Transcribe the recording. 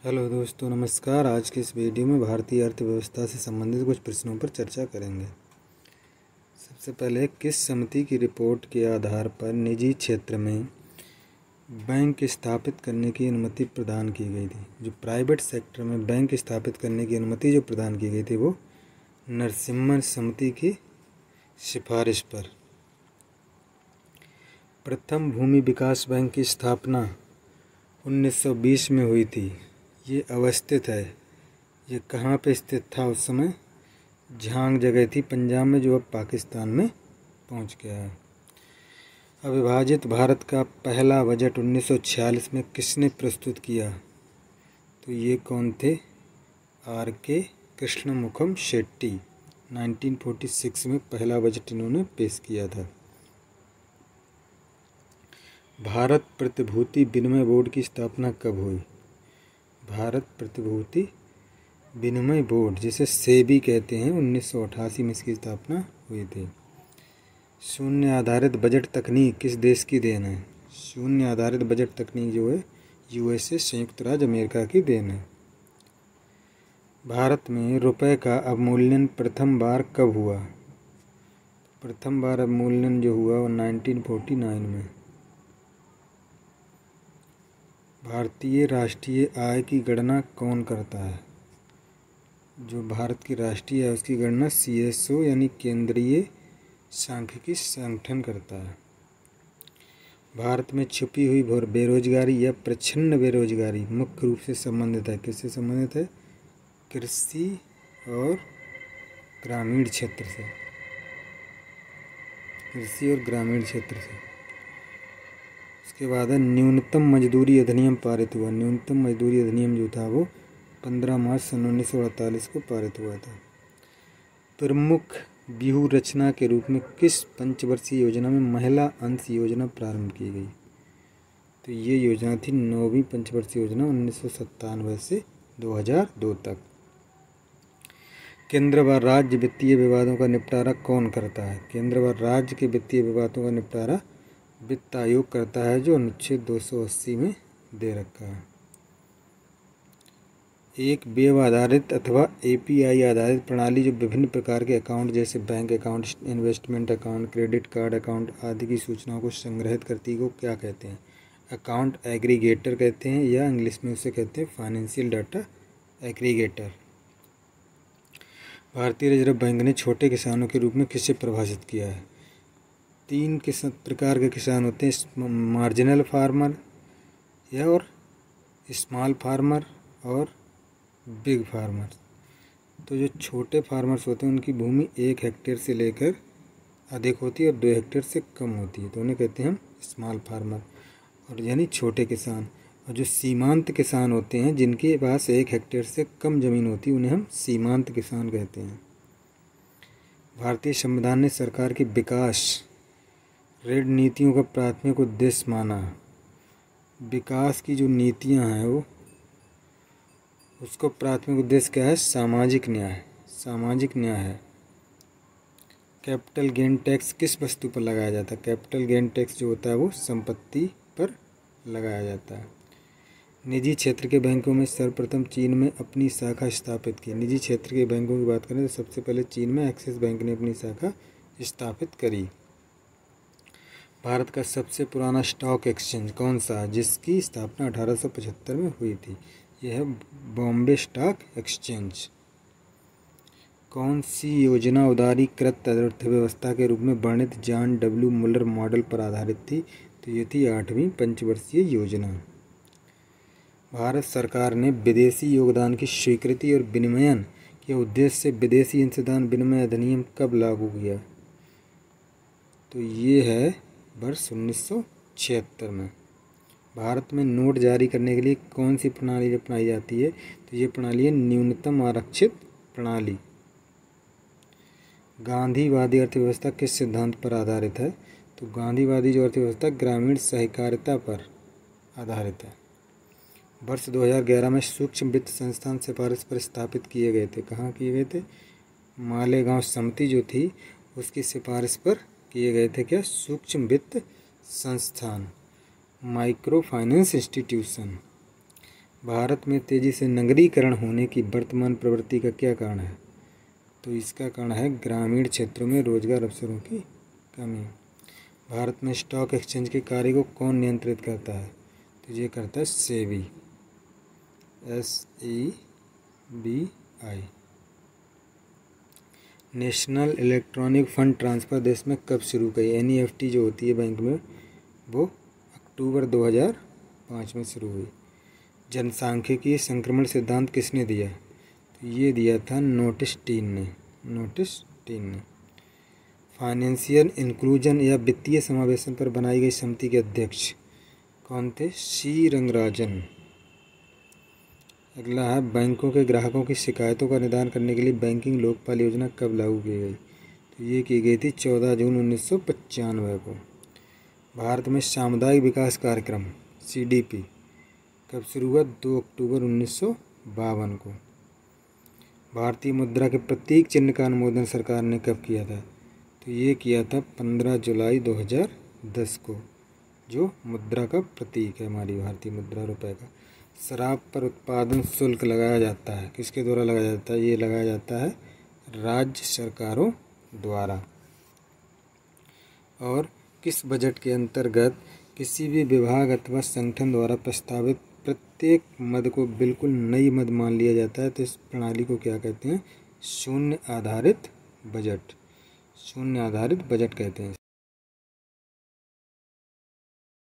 Hello दोस्तों, नमस्कार। आज के इस वीडियो में भारतीय अर्थव्यवस्था से संबंधित कुछ प्रश्नों पर चर्चा करेंगे। सबसे पहले, किस समिति की रिपोर्ट के आधार पर निजी क्षेत्र में बैंक स्थापित करने की अनुमति प्रदान की गई थी? जो प्राइवेट सेक्टर में बैंक स्थापित करने की अनुमति जो प्रदान की गई थी वो नरसिम्हा समिति की सिफारिश पर। प्रथम भूमि विकास बैंक की स्थापना 1920 में हुई थी। ये अवस्थित है, ये कहाँ पे स्थित था उस समय? झांग जगह थी पंजाब में, जो अब पाकिस्तान में पहुँच गया है। अविभाजित भारत का पहला बजट 1946 में किसने प्रस्तुत किया? तो ये कौन थे? R.K. कृष्णमुखम शेट्टी। 1946 में पहला बजट इन्होंने पेश किया था। भारत प्रतिभूति विनिमय बोर्ड की स्थापना कब हुई? भारत प्रतिभूति विनिमय बोर्ड, जिसे सेबी कहते हैं, 1988 में इसकी स्थापना हुई थी। शून्य आधारित बजट तकनीक किस देश की देन है? शून्य आधारित बजट तकनीक जो है USA, संयुक्त राज्य अमेरिका की देन है। भारत में रुपए का अवमूल्यन प्रथम बार कब हुआ? प्रथम बार अवमूल्यन जो हुआ वो 1949 में। भारतीय राष्ट्रीय आय की गणना कौन करता है? जो भारत की राष्ट्रीय आय उसकी गणना CSO यानी केंद्रीय सांख्यिकी संगठन करता है। भारत में छुपी हुई बेरोजगारी या प्रच्छन्न बेरोजगारी मुख्य रूप से संबंधित है, किससे संबंधित है? कृषि और ग्रामीण क्षेत्र से। कृषि और ग्रामीण क्षेत्र से। उसके बाद है न्यूनतम मजदूरी अधिनियम पारित हुआ। न्यूनतम मजदूरी अधिनियम जो था वो 15 मार्च 1948 को पारित हुआ था। प्रमुख व्यूह रचना के रूप में किस पंचवर्षीय योजना में महिला अंश योजना प्रारंभ की गई? तो ये योजना थी 9वीं पंचवर्षीय योजना, 1997 से 2002 तक। केंद्र व राज्य वित्तीय विवादों का निपटारा कौन करता है? केंद्र व राज्य के वित्तीय विवादों का निपटारा वित्त आयोग करता है, जो अनुच्छेद 280 में दे रखा है। एक वेब आधारित अथवा API आधारित प्रणाली जो विभिन्न प्रकार के अकाउंट जैसे bank account, investment account, credit card account आदि की सूचनाओं को संग्रहित करती है, को क्या कहते हैं? अकाउंट एग्रीगेटर कहते हैं, या इंग्लिश में उसे कहते हैं फाइनेंशियल डाटा एग्रीगेटर। भारतीय रिजर्व बैंक ने छोटे किसानों के रूप में किसे परिभाषित किया है? 3 प्रकार के किसान होते हैं, मार्जिनल फार्मर या और स्मॉल फार्मर और बिग फार्मर। तो जो छोटे फार्मर्स होते हैं उनकी भूमि 1 हेक्टेयर से लेकर अधिक होती है और 2 हेक्टेयर से कम होती है, तो उन्हें कहते हैं हम स्मॉल फार्मर, और यानी छोटे किसान। और जो सीमांत किसान होते हैं जिनके पास 1 हेक्टेयर से कम ज़मीन होती है उन्हें हम सीमांत किसान कहते हैं। भारतीय संविधान ने सरकार की विकास ऋण नीतियों का प्राथमिक उद्देश्य माना। विकास की जो नीतियां हैं वो उसको प्राथमिक उद्देश्य क्या है? सामाजिक न्याय। सामाजिक न्याय है। कैपिटल गेन टैक्स किस वस्तु पर लगाया जाता है? कैपिटल गेन टैक्स जो होता है वो संपत्ति पर लगाया जाता है। निजी क्षेत्र के बैंकों में सर्वप्रथम चीन में अपनी शाखा स्थापित की। निजी क्षेत्र के बैंकों की बात करें तो सबसे पहले चीन में एक्सिस बैंक ने अपनी शाखा स्थापित करी। भारत का सबसे पुराना स्टॉक एक्सचेंज कौन सा है, जिसकी स्थापना 1875 में हुई थी? यह है बॉम्बे स्टॉक एक्सचेंज। कौन सी योजना उदारीकृत अर्थव्यवस्था के रूप में वर्णित जॉन W. मुलर मॉडल पर आधारित थी? तो ये थी 8वीं पंचवर्षीय योजना। भारत सरकार ने विदेशी योगदान की स्वीकृति और विनिमयन के उद्देश्य से विदेशी अंशदान विनिमय अधिनियम कब लागू किया? तो ये है वर्ष 1976 में। भारत में नोट जारी करने के लिए कौन सी प्रणाली अपनाई जाती है? तो ये प्रणाली है न्यूनतम आरक्षित प्रणाली। गांधीवादी अर्थव्यवस्था किस सिद्धांत पर आधारित है? तो गांधीवादी जो अर्थव्यवस्था ग्रामीण सहकारिता पर आधारित है। वर्ष 2011 में सूक्ष्म वित्त संस्थान सिफारिश पर स्थापित किए गए थे। कहाँ किए गए थे? मालेगांव समिति जो थी उसकी सिफारिश पर किए गए थे। क्या? सूक्ष्म वित्त संस्थान, माइक्रो फाइनेंस इंस्टीट्यूशन। भारत में तेज़ी से नगरीकरण होने की वर्तमान प्रवृत्ति का क्या कारण है? तो इसका कारण है ग्रामीण क्षेत्रों में रोजगार अवसरों की कमी। भारत में स्टॉक एक्सचेंज के कार्य को कौन नियंत्रित करता है? तो ये करता है SEBI, SEBI। National electronic fund transfer देश में कब शुरू की? NEFT जो होती है बैंक में, वो अक्टूबर 2005 में शुरू हुई। जनसांख्यिकीय संक्रमण सिद्धांत किसने दिया? तो ये दिया था नोटिस टीन ने। फाइनेंशियल इंक्लूजन या वित्तीय समावेशन पर बनाई गई समिति के अध्यक्ष कौन थे? C रंगराजन। अगला है, बैंकों के ग्राहकों की शिकायतों का निदान करने के लिए बैंकिंग लोकपाल योजना कब लागू की गई? तो ये की गई थी 14 जून 1995 को। भारत में सामुदायिक विकास कार्यक्रम CDP कब शुरू हुआ? 2 अक्टूबर 1952 को। भारतीय मुद्रा के प्रतीक चिन्ह का अनुमोदन सरकार ने कब किया था? तो ये किया था 15 जुलाई 2010 को, जो मुद्रा का प्रतीक है हमारी भारतीय मुद्रा रुपए का। शराब पर उत्पादन शुल्क लगाया जाता है, किसके द्वारा लगाया जाता है? ये लगाया जाता है राज्य सरकारों द्वारा। और किस बजट के अंतर्गत किसी भी विभाग अथवा संगठन द्वारा प्रस्तावित प्रत्येक मद को बिल्कुल नई मद मान लिया जाता है? तो इस प्रणाली को क्या कहते हैं? शून्य आधारित बजट कहते हैं इसे।